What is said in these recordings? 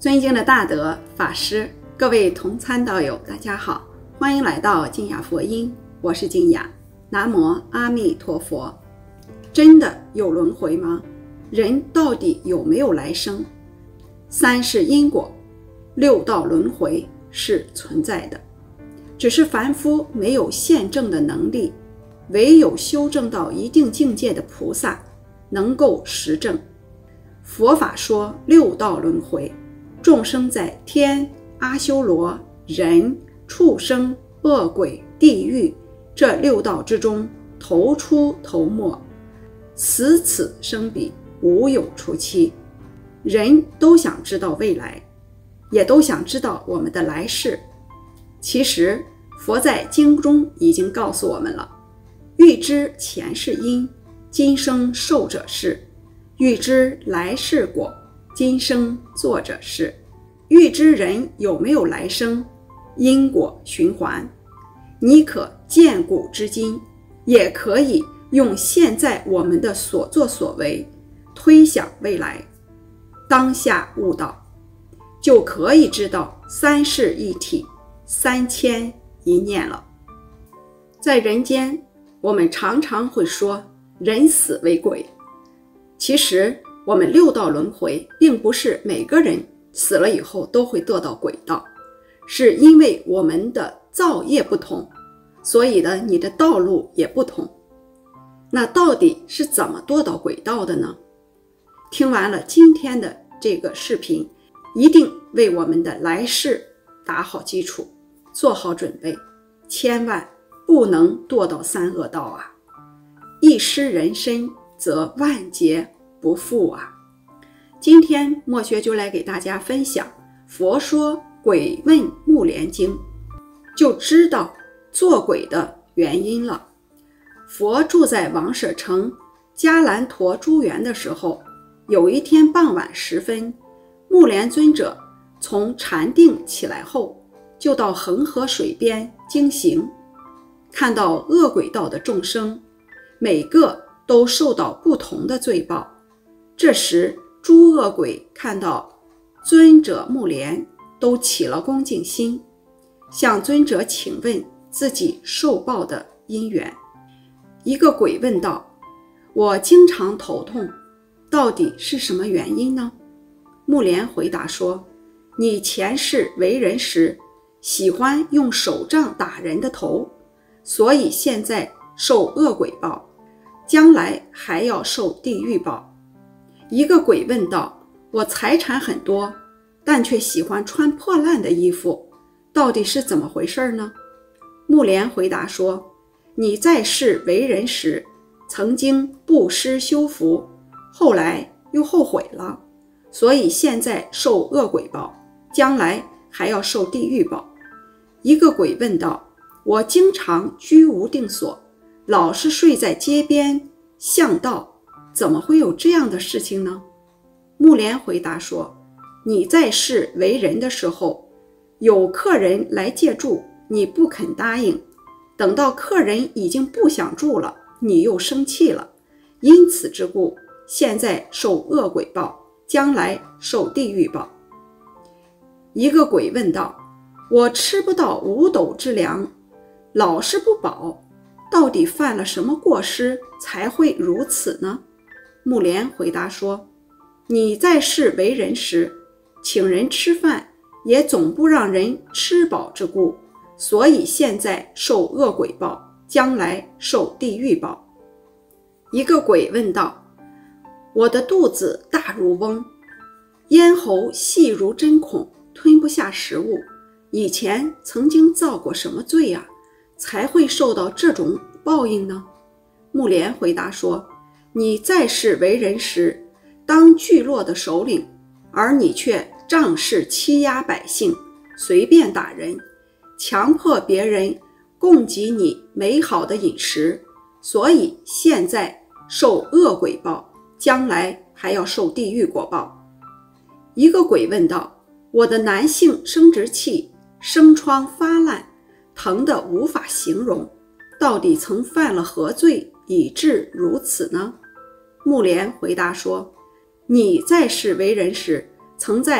尊敬的大德法师，各位同参道友，大家好，欢迎来到静雅佛音，我是静雅。南无阿弥陀佛。真的有轮回吗？人到底有没有来生？三世因果，六道轮回是存在的，只是凡夫没有现证的能力，唯有修证到一定境界的菩萨能够实证。佛法说六道轮回，众生在天、阿修罗、人、畜生、恶鬼、地狱这六道之中头出头没，此此生彼，无有出期。人都想知道未来，也都想知道我们的来世。其实佛在经中已经告诉我们了，欲知前世因，今生受者是；欲知来世果，今生做者是。欲知人有没有来生，因果循环，你可见古知今，也可以用现在我们的所作所为推想未来，当下悟道，就可以知道三世一体，三千一念了。在人间，我们常常会说人死为鬼，其实我们六道轮回并不是每个人死了以后都会堕到鬼道，是因为我们的造业不同，所以呢，你的道路也不同。那到底是怎么堕到鬼道的呢？听完了今天的这个视频，一定为我们的来世打好基础，做好准备，千万不能堕到三恶道啊！一失人身，则万劫不复啊！今天墨学就来给大家分享佛说鬼问目连经，就知道做鬼的原因了。佛住在王舍城迦兰陀珠园的时候，有一天傍晚时分，目连尊者从禅定起来后，就到恒河水边经行，看到恶鬼道的众生，每个都受到不同的罪报。这时诸恶鬼看到尊者目连，都起了恭敬心，向尊者请问自己受报的因缘。一个鬼问道：我经常头痛，到底是什么原因呢？目连回答说：你前世为人时喜欢用手杖打人的头，所以现在受恶鬼报，将来还要受地狱报。一个鬼问道：我财产很多，但却喜欢穿破烂的衣服，到底是怎么回事呢？目连回答说：你在世为人时曾经布施修福，后来又后悔了，所以现在受恶鬼报，将来还要受地狱报。一个鬼问道：我经常居无定所，老是睡在街边巷道，怎么会有这样的事情呢？目连回答说：你在世为人的时候，有客人来借住，你不肯答应，等到客人已经不想住了，你又生气了，因此之故，现在受恶鬼报，将来受地狱报。一个鬼问道：我吃不到5斗之粮，老是不饱，到底犯了什么过失才会如此呢？目连回答说：你在世为人时，请人吃饭也总不让人吃饱之故，所以现在受恶鬼报，将来受地狱报。一个鬼问道：我的肚子大如瓮，咽喉细如针孔，吞不下食物，以前曾经造过什么罪啊，才会受到这种报应呢？目连回答说：你在世为人时当聚落的首领，而你却仗势欺压百姓，随便打人，强迫别人供给你美好的饮食，所以现在受恶鬼报，将来还要受地狱果报。一个鬼问道：我的男性生殖器生疮发烂，疼得无法形容，到底曾犯了何罪以致如此呢？目连回答说：你在世为人时，曾在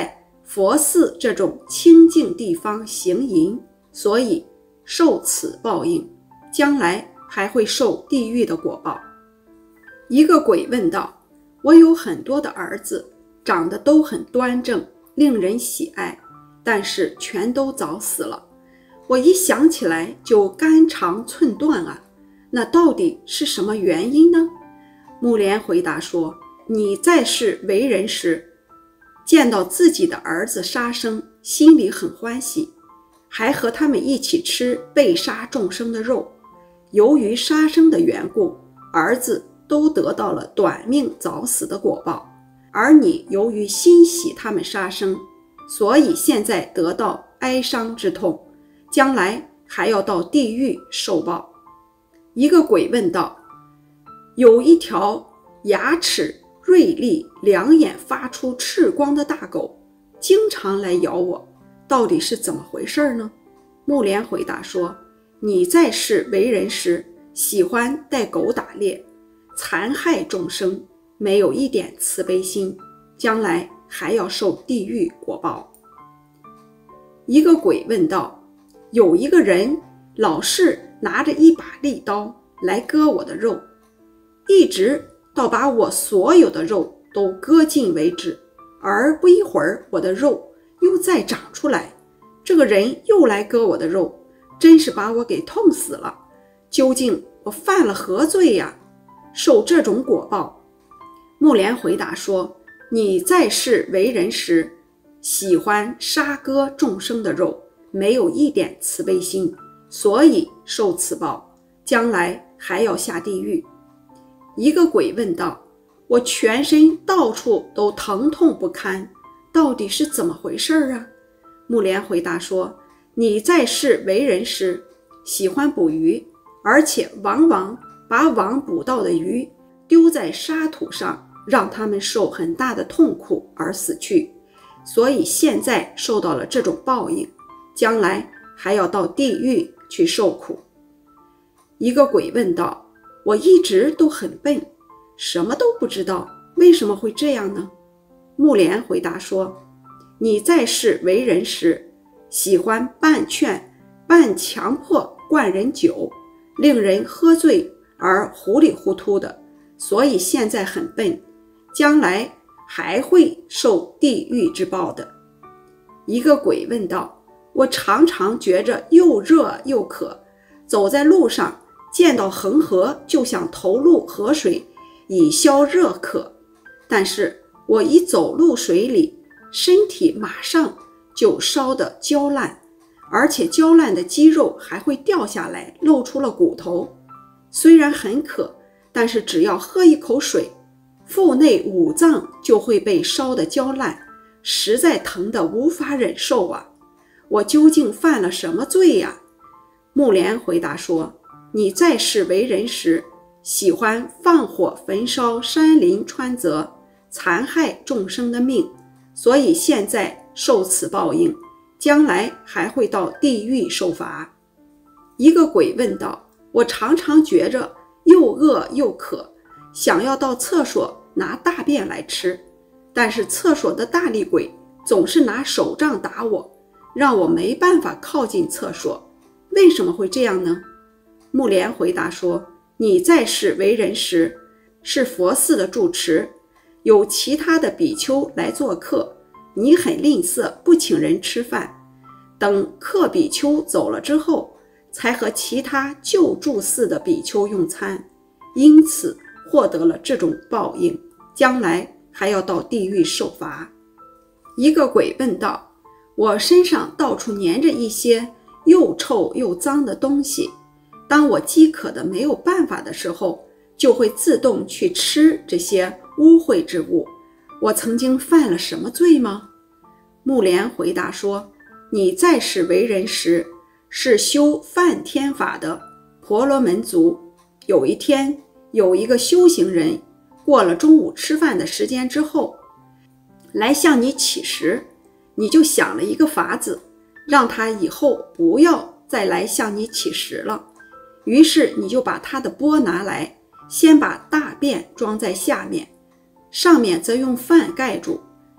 佛寺这种清净地方行淫，所以受此报应，将来还会受地狱的果报。一个鬼问道：我有很多的儿子，长得都很端正，令人喜爱，但是全都早死了，我一想起来就肝肠寸断啊，那到底是什么原因呢？木莲回答说：你在世为人时，见到自己的儿子杀生，心里很欢喜，还和他们一起吃被杀众生的肉，由于杀生的缘故，儿子都得到了短命早死的果报，而你由于欣喜他们杀生，所以现在得到哀伤之痛，将来还要到地狱受报。一个鬼问道：有一条牙齿锐利、两眼发出赤光的大狗，经常来咬我，到底是怎么回事呢？木莲回答说：你在世为人时，喜欢带狗打猎，残害众生，没有一点慈悲心，将来还要受地狱果报。一个鬼问道：有一个人老是拿着一把利刀来割我的肉，一直到把我所有的肉都割尽为止，而不一会儿我的肉又再长出来，这个人又来割我的肉，真是把我给痛死了，究竟我犯了何罪呀？受这种果报。木莲回答说：你在世为人时，喜欢杀割众生的肉，没有一点慈悲心，所以受此报，将来还要下地狱。一个鬼问道：我全身到处都疼痛不堪，到底是怎么回事啊？木莲回答说：你在世为人时，喜欢捕鱼，而且往往把网捕到的鱼丢在沙土上，让他们受很大的痛苦而死去，所以现在受到了这种报应，将来还要到地狱去受苦。一个鬼问道：我一直都很笨，什么都不知道，为什么会这样呢？木莲回答说：你在世为人时，喜欢半劝半强迫灌人酒，令人喝醉而糊里糊涂的，所以现在很笨，将来还会受地狱之报的。一个鬼问道：我常常觉着又热又渴，走在路上见到恒河就想投入河水以消热渴，但是我一走入水里，身体马上就烧得焦烂，而且焦烂的肌肉还会掉下来，露出了骨头。虽然很渴，但是只要喝一口水，腹内五脏就会被烧得焦烂，实在疼得无法忍受啊！我究竟犯了什么罪呀？木莲回答说：你在世为人时，喜欢放火焚烧山林川泽，残害众生的命，所以现在受此报应，将来还会到地狱受罚。一个鬼问道：我常常觉着又饿又渴，想要到厕所拿大便来吃，但是厕所的大力鬼总是拿手杖打我，让我没办法靠近厕所，为什么会这样呢？木莲回答说：你在世为人时，是佛寺的住持，有其他的比丘来做客，你很吝啬，不请人吃饭，等客比丘走了之后，才和其他旧住寺的比丘用餐，因此获得了这种报应，将来还要到地狱受罚。一个鬼问道：我身上到处粘着一些又臭又脏的东西，当我饥渴的没有办法的时候，就会自动去吃这些污秽之物，我曾经犯了什么罪吗？木莲回答说：你在世为人时，是修梵天法的婆罗门族，有一天有一个修行人过了中午吃饭的时间之后来向你乞食，你就想了一个法子，让他以后不要再来向你乞食了。于是你就把他的钵拿来，先把大便装在下面，上面则用饭盖住，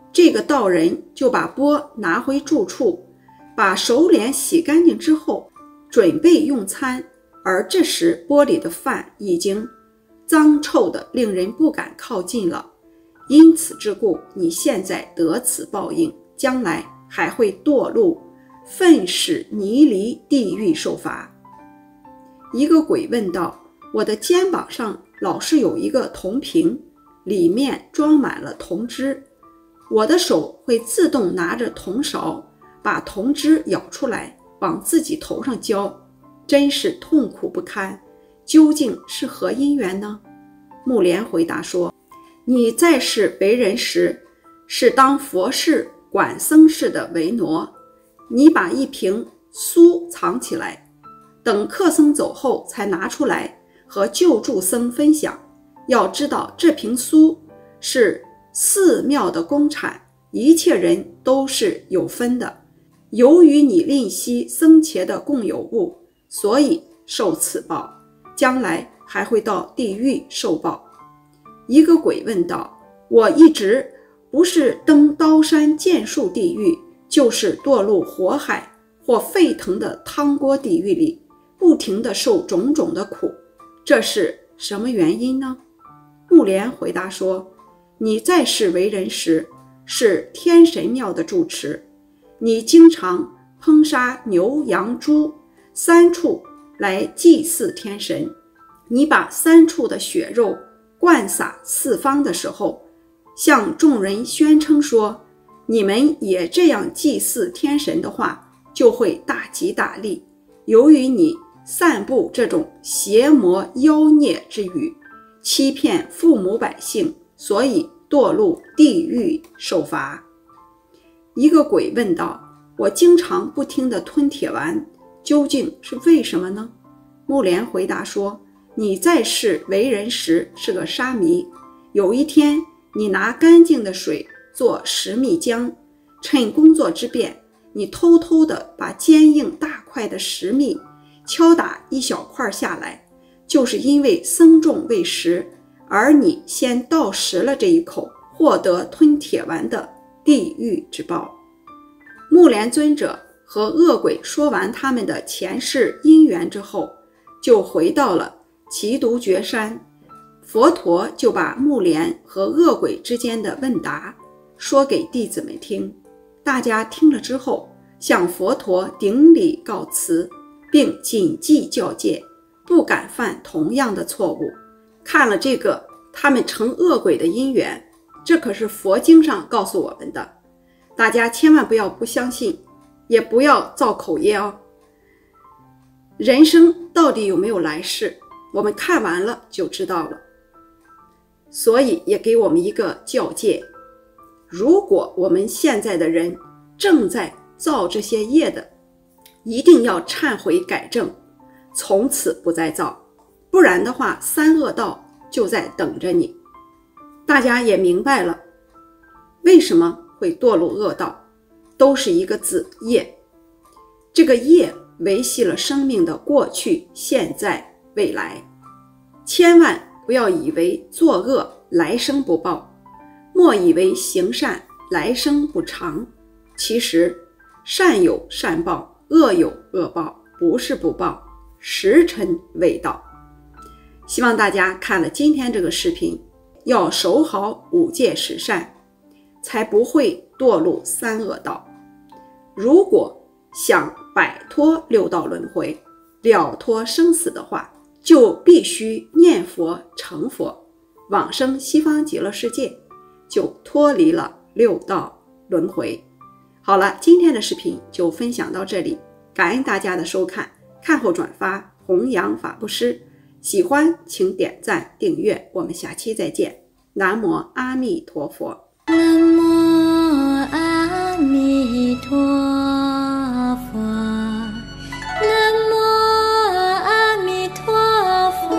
这个道人就把钵拿回住处，把手脸洗干净之后，准备用餐，而这时钵里的饭已经脏臭的令人不敢靠近了。因此之故，你现在得此报应，将来还会堕入粪屎泥离地狱受罚。一个鬼问道：我的肩膀上老是有一个铜瓶，里面装满了铜汁，我的手会自动拿着铜勺把铜汁舀出来往自己头上浇，真是痛苦不堪，究竟是何因缘呢？木莲回答说：你在世为人时，是当佛事管僧事的为挪，你把一瓶酥藏起来，等客僧走后才拿出来和救助僧分享。要知道这瓶酥是寺庙的公产，一切人都是有分的，由于你吝惜僧伽的共有物，所以受此报，将来还会到地狱受报。一个鬼问道：我一直不是登刀山剑树地狱，就是堕入火海或沸腾的汤锅地狱里，不停地受种种的苦，这是什么原因呢？木莲回答说：你在世为人时，是天神庙的住持，你经常烹杀牛羊猪三处来祭祀天神，你把三处的血肉灌洒四方的时候，向众人宣称说，你们也这样祭祀天神的话，就会大吉大利。由于你散布这种邪魔妖孽之语，欺骗父母百姓，所以堕入地狱受罚。一个鬼问道：我经常不停地吞铁丸，究竟是为什么呢？木莲回答说：你在世为人时是个沙弥，有一天你拿干净的水做石蜜浆，趁工作之便，你偷偷地把坚硬大块的石蜜敲打一小块下来，就是因为僧众未食，而你先倒食了这一口，获得吞铁丸的地狱之报。木莲尊者和恶鬼说完他们的前世因缘之后，就回到了祇独觉山。佛陀就把木莲和恶鬼之间的问答说给弟子们听，大家听了之后向佛陀顶礼告辞，并谨记教戒，不敢犯同样的错误。看了这个他们成恶鬼的因缘，这可是佛经上告诉我们的，大家千万不要不相信，也不要造口业哦。人生到底有没有来世，我们看完了就知道了。所以也给我们一个教戒，如果我们现在的人正在造这些业的，一定要忏悔改正，从此不再造，不然的话三恶道就在等着你。大家也明白了为什么会堕入恶道，都是一个字，业。这个业维系了生命的过去、现在、未来。千万不要以为作恶来生不报，莫以为行善来生不偿。其实善有善报，恶有恶报，不是不报，时辰未到。希望大家看了今天这个视频，要守好五戒十善，才不会堕入三恶道。如果想摆脱六道轮回，了脱生死的话，就必须念佛成佛，往生西方极乐世界，就脱离了六道轮回。好了，今天的视频就分享到这里，感恩大家的收看，看后转发，弘扬法布施。喜欢请点赞订阅，我们下期再见。南无阿弥陀佛。 南无阿弥陀佛。南无阿弥陀佛。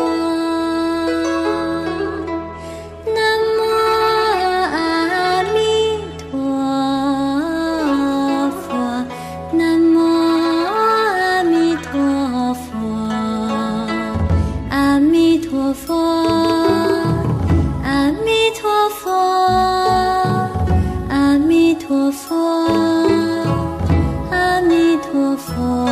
南无阿弥陀佛。南无阿弥陀佛。阿弥陀佛。阿弥陀佛。阿弥陀佛，阿弥陀佛。